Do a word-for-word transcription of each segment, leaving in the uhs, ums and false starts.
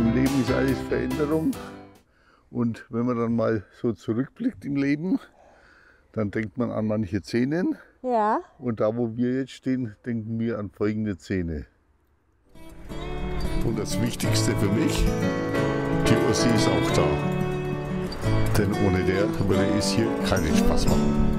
Im Leben ist alles Veränderung. Und wenn man dann mal so zurückblickt im Leben, dann denkt man an manche Szenen. Ja. Und da, wo wir jetzt stehen, denken wir an folgende Szene. Und das Wichtigste für mich, die Ossi ist auch da. Denn ohne der würde es hier keinen Spaß machen.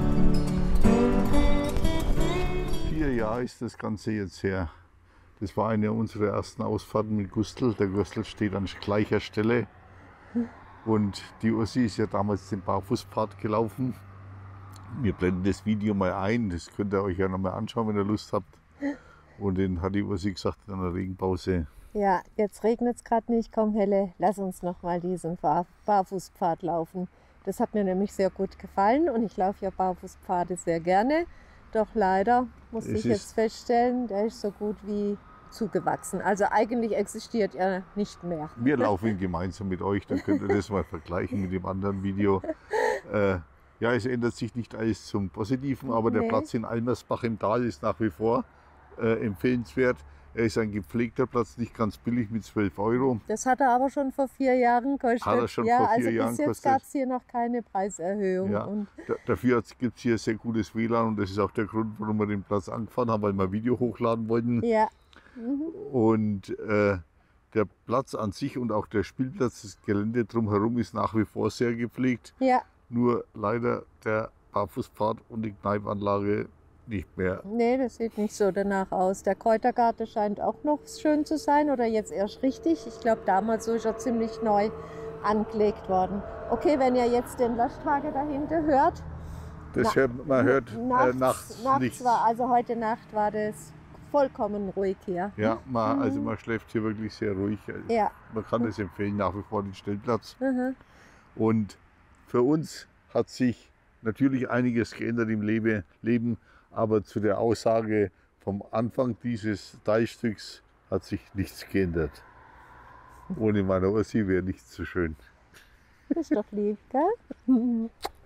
Vier Jahre ist das Ganze jetzt her. Das war eine unserer ersten Ausfahrten mit Gustl. Der Gustl steht an gleicher Stelle. Und die Ossi ist ja damals den Barfußpfad gelaufen. Wir blenden das Video mal ein, das könnt ihr euch ja noch mal anschauen, wenn ihr Lust habt. Und dann hat die Ossi gesagt in einer Regenpause. Ja, jetzt regnet es gerade nicht. Komm Helle, lass uns noch mal diesen Bar Barfußpfad laufen. Das hat mir nämlich sehr gut gefallen und ich laufe ja Barfußpfade sehr gerne. Doch leider muss ich jetzt feststellen, der ist so gut wie zugewachsen. Also eigentlich existiert er nicht mehr. Wir laufen ihn gemeinsam mit euch, dann könnt ihr das mal vergleichen mit dem anderen Video. Äh, ja, es ändert sich nicht alles zum Positiven, aber der nee. Platz in Almersbach im Tal ist nach wie vor äh, empfehlenswert. Er ist ein gepflegter Platz, nicht ganz billig mit zwölf Euro. Das hat er aber schon vor vier Jahren gekostet. Hat er schon ja, vor vier also Jahren bis jetzt gab es hier noch keine Preiserhöhung. Ja, und dafür gibt es hier sehr gutes W L A N und das ist auch der Grund, warum wir den Platz angefahren haben, weil wir ein Video hochladen wollten. Ja. Mhm. Und äh, der Platz an sich und auch der Spielplatz, das Gelände drumherum ist nach wie vor sehr gepflegt. Ja. Nur leider der Barfußpfad und die Kneipanlage nicht mehr. Nee, das sieht nicht so danach aus. Der Kräutergarten scheint auch noch schön zu sein oder jetzt erst richtig. Ich glaube, damals so ist er ziemlich neu angelegt worden. Okay, wenn ihr jetzt den Lastwagen dahinter hört. Das na, hört, man hört nachts, äh, nachts, nachts nichts. War, also heute Nacht war das vollkommen ruhig hier. Ja, man, mhm. also man schläft hier wirklich sehr ruhig. Ja. Man kann es empfehlen, nach wie vor den Stellplatz. Mhm. Und für uns hat sich natürlich einiges geändert im Lebe, Leben, aber zu der Aussage vom Anfang dieses Teilstücks hat sich nichts geändert. Ohne meine Ossi wäre nichts so schön. Das ist doch lieb, gell?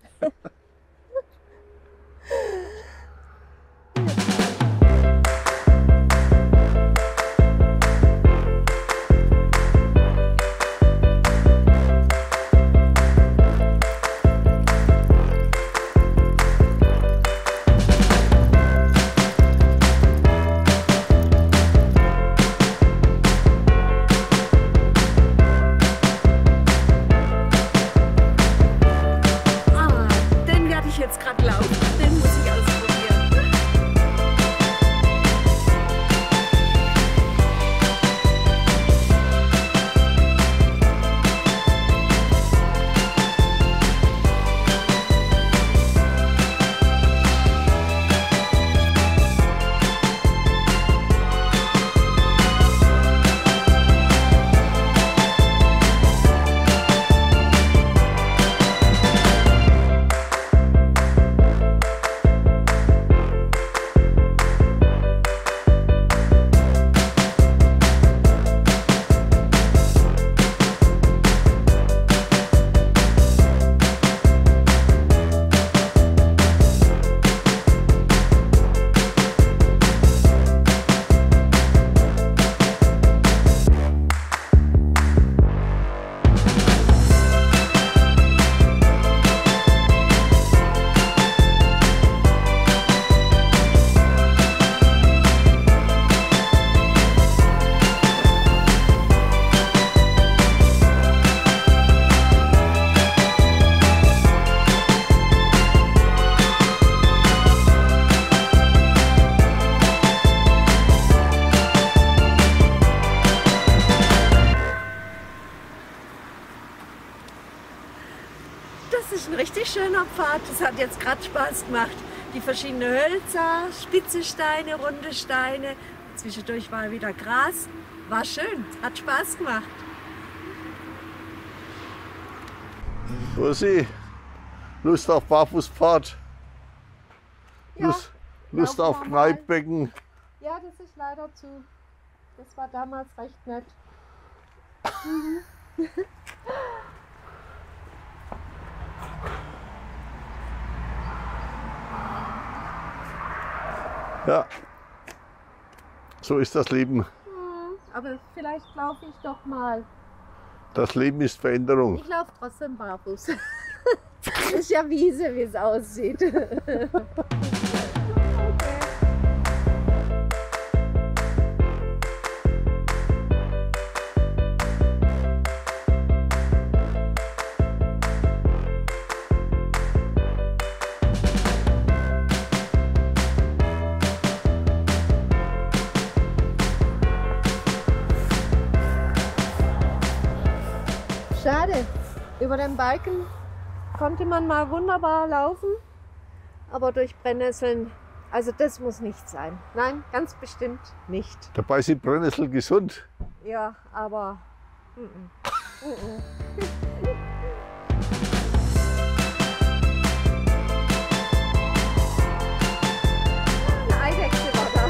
Jetzt gerade laufen, den muss ich ausprobieren. Das ist ein richtig schöner Pfad. Das hat jetzt gerade Spaß gemacht. Die verschiedenen Hölzer, spitze Steine, runde Steine. Zwischendurch war wieder Gras. War schön, hat Spaß gemacht. Ossi, Lust auf Barfußpfad? Ja, Lust, Lust laufen auf wir mal. Kneippbecken? Ja, das ist leider zu. Das war damals recht nett. Ja, so ist das Leben. Aber vielleicht laufe ich doch mal Das Leben ist Veränderung. Ich laufe trotzdem barfuß. Ist ja Wiese, wie es aussieht. Schade, über den Balken konnte man mal wunderbar laufen, aber durch Brennnesseln, also das muss nicht sein. Nein, ganz bestimmt nicht. Dabei sind Brennnesseln gesund. Ja, aber mm -mm. Mm Eine Eidechse war da.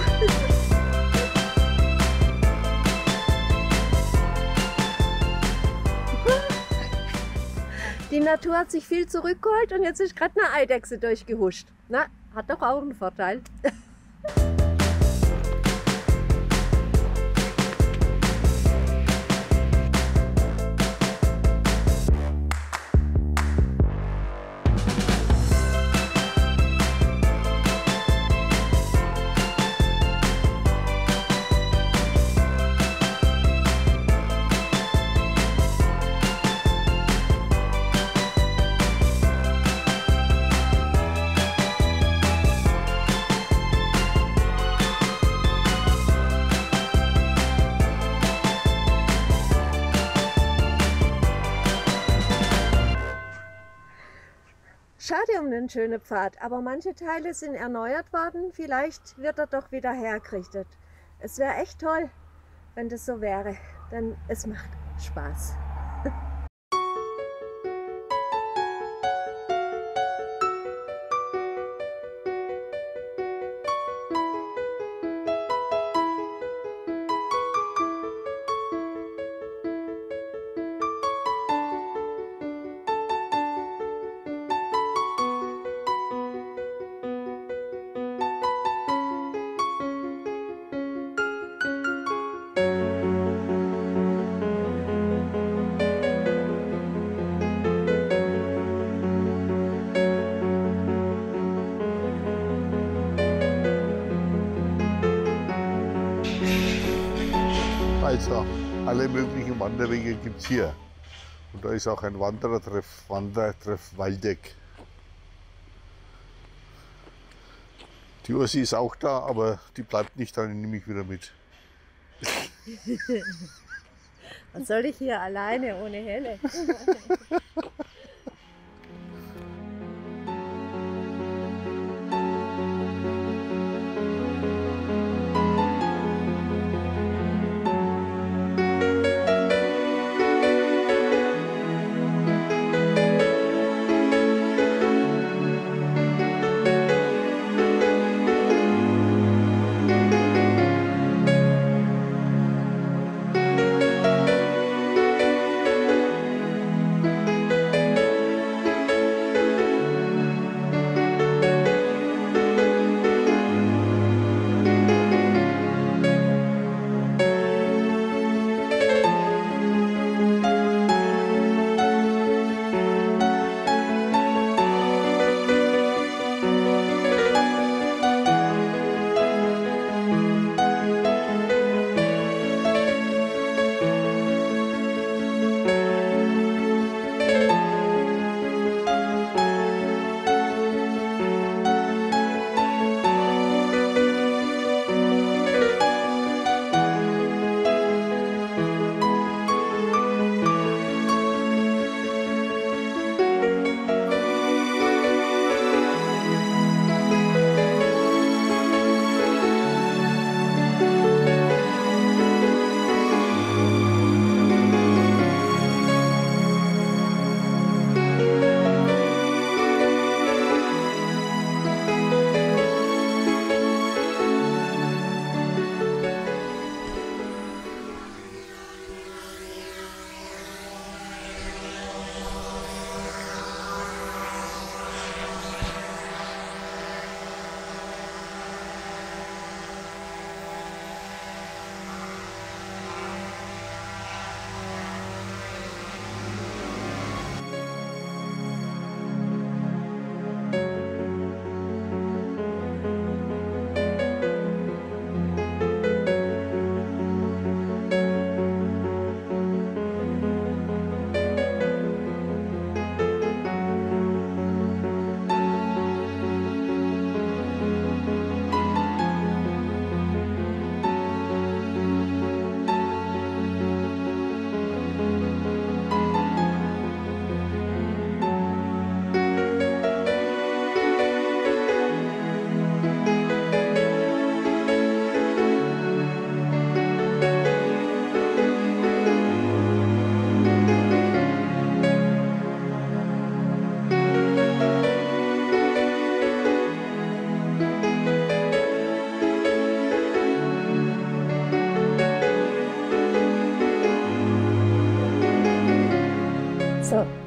Die Natur hat sich viel zurückgeholt und jetzt ist gerade eine Eidechse durchgehuscht. Na, hat doch auch einen Vorteil. Schade um den schönen Pfad, aber manche Teile sind erneuert worden. Vielleicht wird er doch wieder hergerichtet. Es wäre echt toll, wenn das so wäre, denn es macht Spaß. Also, alle möglichen Wanderwege gibt es hier. Und da ist auch ein Wanderertreff, Wandertreff Waldeck. Die Ursi ist auch da, aber die bleibt nicht, dann nehme ich wieder mit. Was soll ich hier alleine ohne Helle?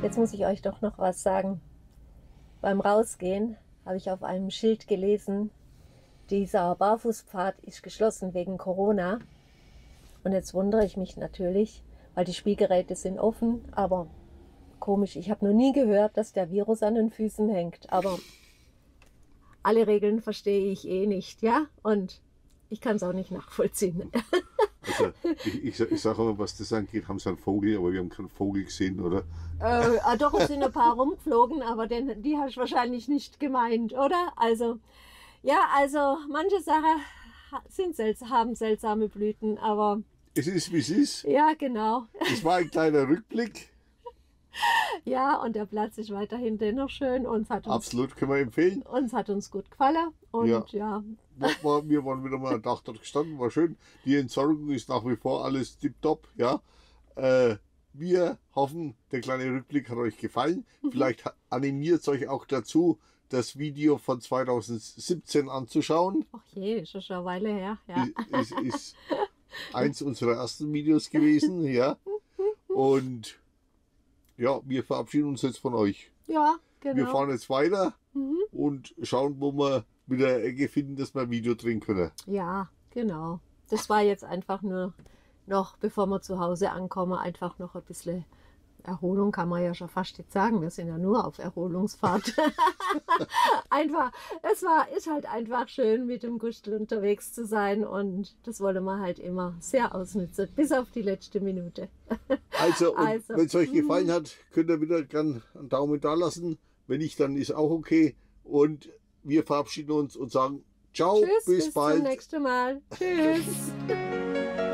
Jetzt muss ich euch doch noch was sagen. Beim Rausgehen habe ich auf einem Schild gelesen, dieser Barfußpfad ist geschlossen wegen Corona. Und jetzt wundere ich mich natürlich, weil die Spielgeräte sind offen, aber komisch, ich habe noch nie gehört, dass der Virus an den Füßen hängt. Aber alle Regeln verstehe ich eh nicht, ja? Und ich kann es auch nicht nachvollziehen. Also ich, ich, ich sage mal, was das angeht, haben sie einen Vogel, aber wir haben keinen Vogel gesehen, oder? Äh, ah, doch, es sind ein paar rumgeflogen, aber den, die hast du wahrscheinlich nicht gemeint, oder? Also, ja, also manche Sachen sind selts haben seltsame Blüten, aber... Es ist, wie es ist. Ja, genau. Es war ein kleiner Rückblick. Ja, und der Platz ist weiterhin dennoch schön. Uns hat uns, Absolut, können wir empfehlen. uns hat uns gut gefallen. Und Ja. ja, War, war, wir waren wieder mal einen Tag dort gestanden, war schön. Die Entsorgung ist nach wie vor alles tipptopp. Ja. Äh, wir hoffen, der kleine Rückblick hat euch gefallen. Vielleicht ha- animiert es euch auch dazu, das Video von zweitausendsiebzehn anzuschauen. ach je, ist schon eine Weile her. Ja. Es ist, ist eins unserer ersten Videos gewesen. Ja. Und ja, wir verabschieden uns jetzt von euch. Ja, genau. Wir fahren jetzt weiter Mhm. und schauen, wo wir wieder eine Ecke finden, dass wir ein Video drehen können. Ja, genau. Das war jetzt einfach nur noch, bevor wir zu Hause ankommen, einfach noch ein bisschen Erholung, kann man ja schon fast jetzt sagen. Wir sind ja nur auf Erholungsfahrt. Einfach, es war, ist halt einfach schön, mit dem Gustl unterwegs zu sein und das wollen wir halt immer sehr ausnutzen, bis auf die letzte Minute. Also, und Also, wenn es euch mhm. gefallen hat, könnt ihr wieder gern einen Daumen da lassen. Wenn nicht, dann ist auch okay. Und wir verabschieden uns und sagen ciao, Tschüss, bis, bis bald. zum nächsten Mal. Tschüss.